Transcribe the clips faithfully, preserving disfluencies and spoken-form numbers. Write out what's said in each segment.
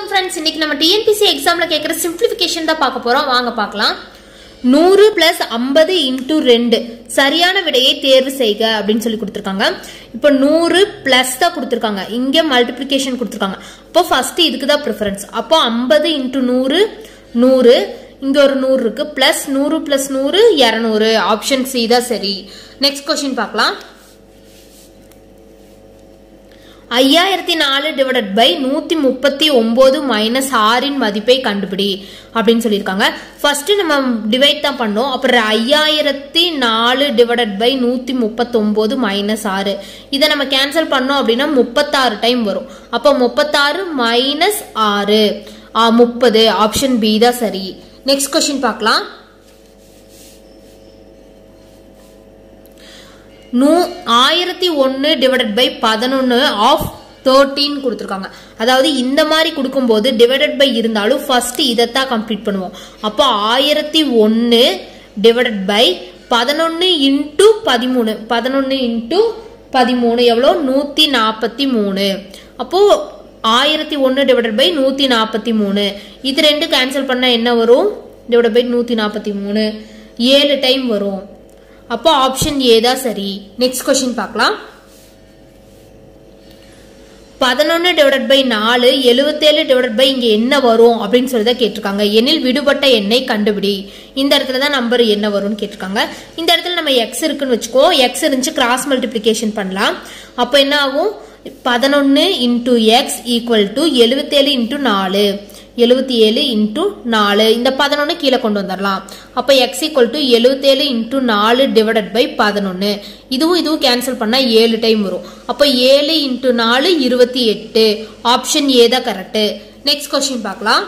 வணக்கம் फ्रेंड्स இன்னைக்கு நம்ம T N P S C எக்ஸாம்ல கேக்குற சிம்பிளிஃபிகேஷன் தான் பார்க்க போறோம் வாங்க பார்க்கலாம் நூறு plus ஐம்பது into ரெண்டு சரியான விடையை தேர்வு செய்க அப்படினு சொல்லி கொடுத்திருக்காங்க இப்போ நூறு plus தான் கொடுத்திருக்காங்க இங்க மல்டிப்ளிகேஷன் கொடுத்திருக்காங்க அப்போ ஃபர்ஸ்ட் இதுக்கு தான் பிரெஃபரன்ஸ் அப்போ ஐம்பது into நூறு நூறு இங்க ஒரு நூறு இருக்கு plus நூறு plus நூறு இருநூறு ஆப்ஷன் சி தான் சரி நெக்ஸ்ட் क्वेश्चन பார்க்கலாம் ஐயாயிரத்து நாலு divided by நூற்று முப்பத்தி ஒன்பது minus ஆறு இன் மதிப்பை கண்டுபிடி அப்படினு சொல்லிருக்காங்க ஃபர்ஸ்ட் நம்ம டிவைட் தான் பண்ணோம் அப்புறம் ஐயாயிரத்து நாலு divided by நூற்று முப்பத்தி ஒன்பது minus ஆறு இத நம்ம கேன்சல் பண்ணோம் அப்படினா முப்பத்தாறு டைம் வரும் அப்ப முப்பத்தாறு minus ஆறு முப்பது ஆப்ஷன் பி தான் சரி நெக்ஸ்ட் क्वेश्चन பார்க்கலாம் ஆயிரத்து ஒன்று divided by பதினொன்று of thirteen கொடுத்திருக்காங்க அதாவது இந்த மாதிரி கொடுக்கும்போது divided by இருந்தாலும் ஃபர்ஸ்ட் இதத்தான் கம்ப்ளீட் பண்ணுவோம் அப்போ ஆயிரத்து ஒன்று divided by பதினொன்று into பதிமூன்று பதினொன்று into பதிமூன்று எவ்வளவு நூற்று நாற்பத்தி மூன்று அப்போ ஆயிரத்து ஒன்று divided by நூற்று நாற்பத்தி மூன்று இது ரெண்டு கேன்சல் பண்ணா என்ன வரும் divided by நூற்று நாற்பத்தி மூன்று ஏழு டைம் வரும் அப்போ ஆப்ஷன் ஏ தான் சரி நெக்ஸ்ட் क्वेश्चन பார்க்கலாம் பதினொன்று divided by நாலு எழுபத்தேழு divided by இங்க என்ன வரும் அப்படினு சொல்லி தான் கேட்டிருக்காங்க எண்ணில் விடுபட்ட எண்ணை கண்டுபிடி இந்த இடத்துல தான் நம்பர் என்ன வரும்னு கேட்டிருக்காங்க இந்த இடத்துல நம்ம x இருக்குன்னு வெச்சுக்கோ x இருந்துச்சு கிராஸ் மல்டிப்ளிகேஷன் பண்ணலாம் அப்ப என்ன ஆகும் பதினொன்று into x equal to எழுபத்தேழு into நாலு எழுபத்தி ஏழு into நாலு இந்த பதினொன்று கீழே கொண்டு வந்துடலாம் அப்ப x equal to எழுபத்தேழு into நாலு divided by பதினொன்று இதுவும் இதுவும் கேன்சல் பண்ணா ஏழு டைம் வரும் அப்ப ஏழு into நாலு இருபத்தி எட்டு ஆப்ஷன் ஏ தான் கரெக்ட் நெக்ஸ்ட் क्वेश्चन பார்க்கலாம்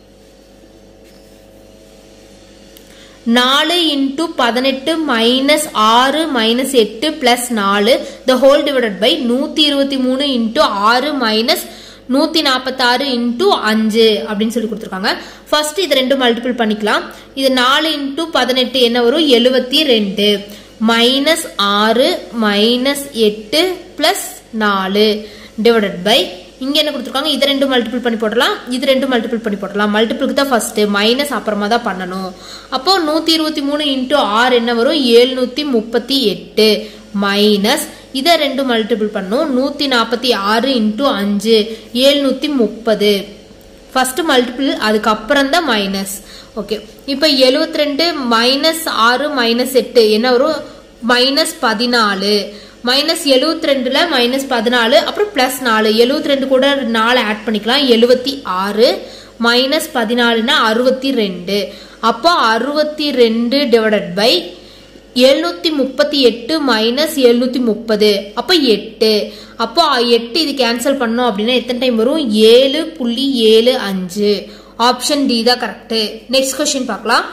நாலு into பதினெட்டு minus ஆறு minus எட்டு plus நாலு the whole divided by நூற்று இருபத்தி மூன்று into ஆறு minus நூற்று நாற்பத்தி ஆறு into அஞ்சு அப்படினு சொல்லி கொடுத்திருக்காங்க ஃபர்ஸ்ட் இது ரெண்டு மல்டிபிள் பண்ணிக்கலாம் இது நாலு into பதினெட்டு என்ன வரும் எழுபத்தி ரெண்டு minus ஆறு minus எட்டு plus நாலு divided by இங்க என்ன கொடுத்திருக்காங்க இது ரெண்டு மல்டிபிள் பண்ணி போடலாம் இது ரெண்டு மல்டிபிள் பண்ணி போடலாம் மல்டிபிளுக்கு தான் ஃபர்ஸ்ட் மைனஸ் அப்புறமா தான் பண்ணனும் அப்போ நூற்று இருபத்தி மூன்று into ஆறு என்ன வரும் எழுநூற்று முப்பத்தி எட்டு மைனஸ் இத ரெண்டு மல்டிபிள் பண்ணனும் நூற்று நாற்பத்தி ஆறு into அஞ்சு எழுநூற்று முப்பது ஃபர்ஸ்ட் மல்டிபிள் அதுக்கு அப்புறம் தான் மைனஸ் ஓகே இப்போ எழுபத்தி ரெண்டு minus ஆறு minus எட்டு என்ன வரும் minus பதினாலு minus எழுபத்தி ரெண்டு ல minus பதினாலு அப்புறம் plus நாலு எழுபத்தி ரெண்டு கூட நாலு ஆட் பண்ணிக்கலாம் எழுபத்தி ஆறு minus பதினாலு னா அறுபத்தி ரெண்டு அப்போ அறுபத்தி ரெண்டு divided by எழுநூற்று முப்பத்தி எட்டு minus எழுநூற்று முப்பது அப்ப எட்டு அப்போ எட்டு இது கேன்சல் பண்ணோம் அப்படினா எத்தனை டைம் வரும் ஏழு புள்ளி ஏழு அஞ்சு ஆப்ஷன் டி தான் கரெக்ட் நெக்ஸ்ட் क्वेश्चन பார்க்கலாம்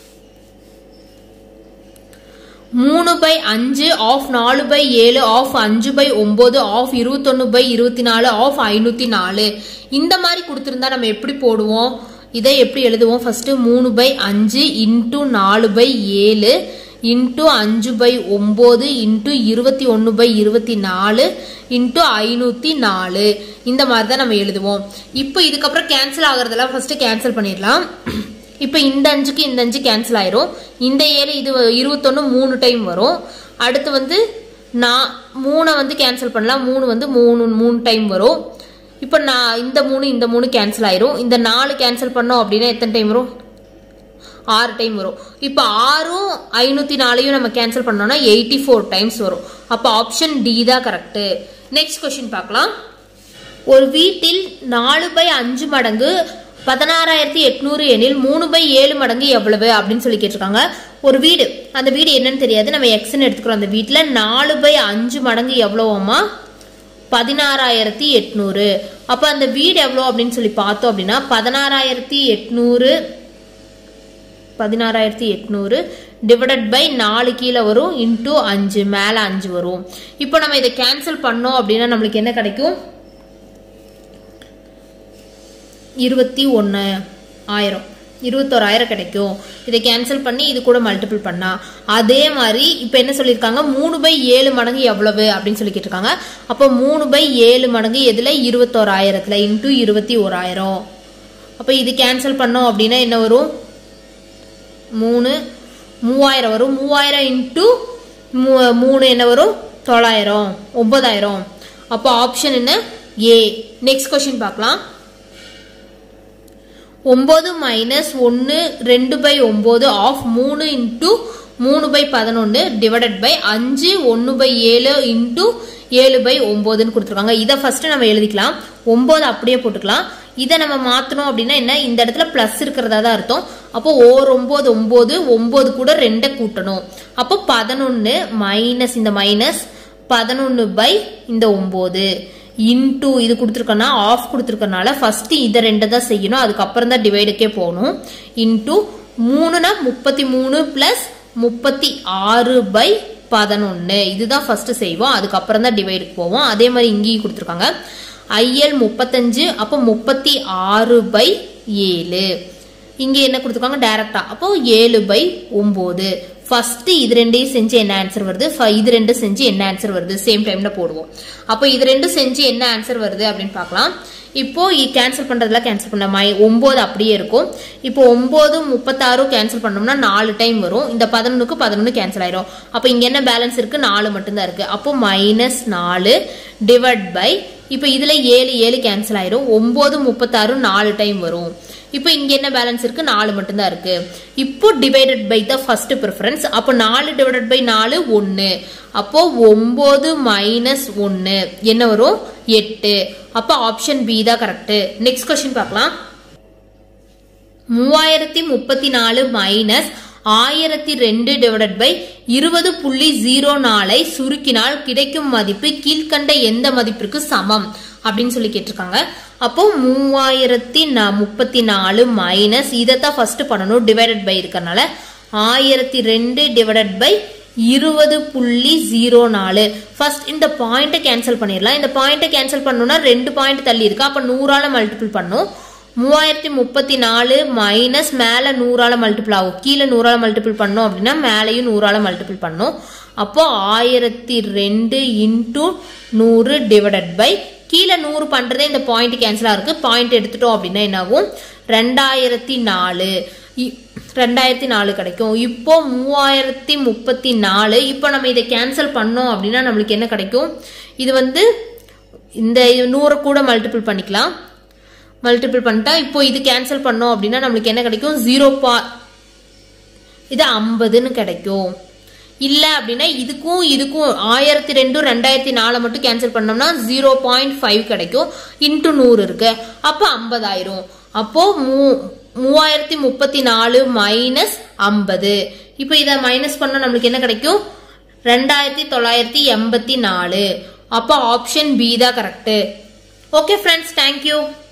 மூன்று by அஞ்சு of நாலு by ஏழு of அஞ்சு by ஒன்பது of இருபத்தி ஒன்று by இருபத்தி நாலு of ஐநூற்று நாலு இந்த மாதிரி கொடுத்திருந்தா நம்ம எப்படி போடுவோம் இதை எப்படி எழுதுவோம் ஃபர்ஸ்ட் மூன்று by அஞ்சு into நாலு by ஏழு into அஞ்சு by ஒன்பது into இருபத்தி ஒன்று by இருபத்தி நாலு into ஐநூற்று நாலு இந்த மாதிரி தான் நம்ம எழுதுவோம் இப்போ இதுக்கு அப்புறம் கேன்சல் ஆகிறதெல்லாம் ஃபர்ஸ்ட் கேன்சல் பண்ணிடலாம் இப்போ இந்த அஞ்சுக்கு இந்த அஞ்சு கேன்சல் ஆயிரும் இந்த ஏழு இது இருபத்தி ஒன்று மூணு டைம் வரும் அடுத்து வந்து நான் மூணை வந்து கேன்சல் பண்ணலாம் மூணு வந்து மூணு மூணு டைம் வரும் இப்போ நான் இந்த மூணு இந்த மூணு கேன்சல் ஆயிரும் இந்த நாலு கேன்சல் பண்ணோம் அப்படின்னா எத்தனை டைம் வரும் ஆறு டைம் வரும் இப்போ ஆறும் ஐநூற்று நாலையும் நம்ம கேன்சல் பண்ணோம்னா எண்பத்தி நான்கு டைம்ஸ் வரும் அப்ப ஆப்ஷன் டி தான் கரெக்ட் நெக்ஸ்ட் क्वेश्चन பார்க்கலாம் ஒரு வீட்டில் நாலு by அஞ்சு மடங்கு பதினாறாயிரத்து எண்ணூறு எனில் மூணு by ஏழு மடங்கு எவ்வளவு அப்படினு சொல்லி கேட்டிருக்காங்க ஒரு வீடு அந்த வீடு என்னன்னு தெரியாது நம்ம x ன்னு எடுத்துக்கிறோம் அந்த வீட்ல நாலு by அஞ்சு மடங்கு எவ்வளவுமா பதினாறாயிரத்து எண்ணூறு அப்ப அந்த வீடு எவ்வளவு அப்படினு சொல்லி பார்த்தோம் அப்படினா பதினாறாயிரத்து எண்ணூறு பதினாறாயிரத்து எண்ணூறு divided by நாலு கீழ வரும் into அஞ்சு மேல அஞ்சு வரும் இப்போ நம்ம இத கேன்சல் பண்ணோம் அப்படினா நமக்கு என்ன கிடைக்கும் இருபத்தி ஒன்று ஆயிரம் இருபத்தோராயிரம் கிடைக்கும். இதை கேன்சல் பண்ணி இது கூட மல்டிபிள் பண்ணா அதே மாதிரி இப்ப என்ன சொல்லிருக்காங்க மூணு பை ஏழு மடங்கு எவ்வளவு அப்படின்னு சொல்லி கேட்டிருக்காங்க. அப்போ மூணு பை ஏழு மடங்கு எதுல இருபத்தோராயிரத்துல இன்டூ இருபத்தி ஓராயிரம். அப்ப இது கேன்சல் பண்ணோம் அப்படின்னா என்ன வரும் மூணு மூவாயிரம் வரும். மூவாயிரம் இன்டூ மூணு என்ன வரும் தொள்ளாயிரம் ஒன்பதாயிரம். அப்போ ஆப்ஷன் என்ன ஏ. நெக்ஸ்ட் கொஸ்டின் பார்க்கலாம். ஒன்பது மைனஸ் ஒன்னு ரெண்டு பை ஒன்பது ஆஃப் மூணு இன்டூ மூணு பை பதினொன்னு டிவைடட் பை அஞ்சு ஒன்னு பை ஏழு இன்டூ ஏழு பை ஒன்பதுன்னு கொடுத்துருக்காங்க. இதை ஃபர்ஸ்ட் நம்ம எழுதிக்கலாம். ஒன்பது அப்படியே போட்டுக்கலாம். இதை நம்ம மாத்தணும் அப்படின்னா என்ன இந்த இடத்துல பிளஸ் இருக்கிறதா தான் அர்த்தம். அப்போ ஓர் ஒன்பது ஒன்பது ஒன்பது கூட ரெண்டை கூட்டணும். அப்போ பதினொன்னு மைனஸ் இந்த மைனஸ் பதினொன்னு பை இந்த ஒன்பது இன்டூ இது கொடுத்துருக்கனா ஆஃப் கொடுத்துருக்கனால ஃபர்ஸ்ட் இதை ரெண்டு தான் செய்யணும். அதுக்கப்புறம் தான் டிவைடுக்கே போகணும். இன்டூ மூணுனா முப்பத்தி மூணு பிளஸ் முப்பத்தி ஆறு பை பதினொன்னு இதுதான் ஃபர்ஸ்ட் செய்வோம். அதுக்கப்புறம் தான் டிவைடுக்கு போவோம். அதே மாதிரி இங்கேயும் கொடுத்துருக்காங்க ஐஎல் முப்பத்தஞ்சு அப்போ முப்பத்தி ஆறு பை ஏழு. இங்க என்ன கொடுத்துருக்காங்க டைரக்டா அப்போ ஏழு பை ஒன்பது. ஃபர்ஸ்ட் இது ரெண்டையும் செஞ்சு என்ன ஆன்சர் வருது இது ரெண்டு செஞ்சு என்ன ஆன்சர் வருது சேம் டைம்ல போடுவோம். அப்போ இது ரெண்டும் செஞ்சு என்ன ஆன்சர் வருது அப்படின்னு பார்க்கலாம். இப்போ கேன்சல் பண்றதுல கேன்சல் பண்ண ஒன்பது அப்படியே இருக்கும். இப்போ ஒன்பது முப்பத்தாறு கேன்சல் பண்ணோம்னா நாலு டைம் வரும். இந்த பதினொன்னுக்கு பதினொன்னு கேன்சல் ஆயிரும். அப்போ இங்க என்ன பேலன்ஸ் இருக்கு நாலு மட்டும்தான் இருக்கு. அப்போ மைனஸ் நாலு டிவைட் பை இப்போ இதுல ஏழு ஏழு கேன்சல் ஆயிரும். ஒன்பது முப்பத்தாறு நாலு டைம் வரும். இப்போ இங்க என்ன பேலன்ஸ் இருக்கு நாலு மட்டும்தான் இருக்கு. இப்போ divided by the first preference. அப்போ நாலு டிவைடட் பை நாலு ஒன்னு. அப்போ ஒன்பது மைனஸ் ஒன்னு என்ன வரும் எட்டு. அப்போ ஆப்ஷன் பி தான் கரெக்ட். நெக்ஸ்ட் கொஸ்டின் பார்க்கலாம். மூவாயிரத்தி முப்பத்தி நாலு மைனஸ் ஆயிரத்தி ரெண்டு டிவைடட் பை இருபது புள்ளி ஜீரோ நாலை சுருக்கினால் கிடைக்கும் மதிப்பு கீழ்கண்ட எந்த மதிப்பிற்கு சமம் அப்படின்னு சொல்லி கேட்டிருக்காங்க. அப்போ மூவாயிரத்தி முப்பத்தி நாலு மைனஸ் இதைத்தான் ஃபர்ஸ்ட் பண்ணணும் டிவைடட் பை இருக்கனால ஆயிரத்தி ரெண்டு டிவைடட் பை இருபது புள்ளி ஜீரோ நாலு. ஃபர்ஸ்ட் இந்த பாயிண்ட கேன்சல் பண்ணிடலாம். இந்த பாயிண்ட கேன்சல் பண்ணணும்னா ரெண்டு பாயிண்ட் தள்ளி இருக்கு. அப்ப நூறால மல்டிபிள் பண்ணும். மூவாயிரத்தி முப்பத்தி நாலு மைனஸ் மேல நூறால மல்டிபிள் ஆகும். கீழே நூறால மல்டிபிள் பண்ணோம் அப்படின்னா மேலையும் நூறால மல்டிபிள் பண்ணும். அப்போ ஆயிரத்தி ரெண்டு இன்டூ நூறு டிவைடட் பை கீழே நூறு பண்றதே இந்த பாயிண்ட் கேன்சலா இருக்கு. பாயிண்ட் எடுத்துட்டோம் அப்படின்னா என்ன ஆகும் ரெண்டாயிரத்தி நாலு ரெண்டாயிரத்தி நாலு கிடைக்கும். இப்போ மூவாயிரத்தி முப்பத்தி நாலு இப்போ நம்ம இதை கேன்சல் பண்ணோம் அப்படின்னா நம்மளுக்கு என்ன கிடைக்கும் இது வந்து இந்த நூறு கூட மல்டிபிள் பண்ணிக்கலாம். மல்டிபிள் பண்ணிட்டா இப்போ இது கேன்சல் பண்ணோம் அப்படின்னா நம்மளுக்கு என்ன கிடைக்கும் ஜீரோ பா இது ஐம்பதுன்னு கிடைக்கும். இல்ல அப்படின்னா இதுக்கும் இதுக்கும் ஆயிரத்தி ரெண்டு ரெண்டாயிரத்தி நாலு மட்டும் கேன்சல் பண்ணோம்னா ஜீரோ பாயிண்ட் ஃபைவ் கிடைக்கும். இன்டூ நூறு இருக்கு அப்போ ஐம்பதாயிரம். அப்போ மூ மூவாயிரத்தி முப்பத்தி நாலு மைனஸ் ஐம்பது. இப்போ இதை மைனஸ் பண்ணா நம்மளுக்கு என்ன கிடைக்கும் ரெண்டாயிரத்தி தொள்ளாயிரத்தி எண்பத்தி நாலு. அப்போ ஆப்ஷன் பி தான் கரெக்ட். Okay friends, thank you.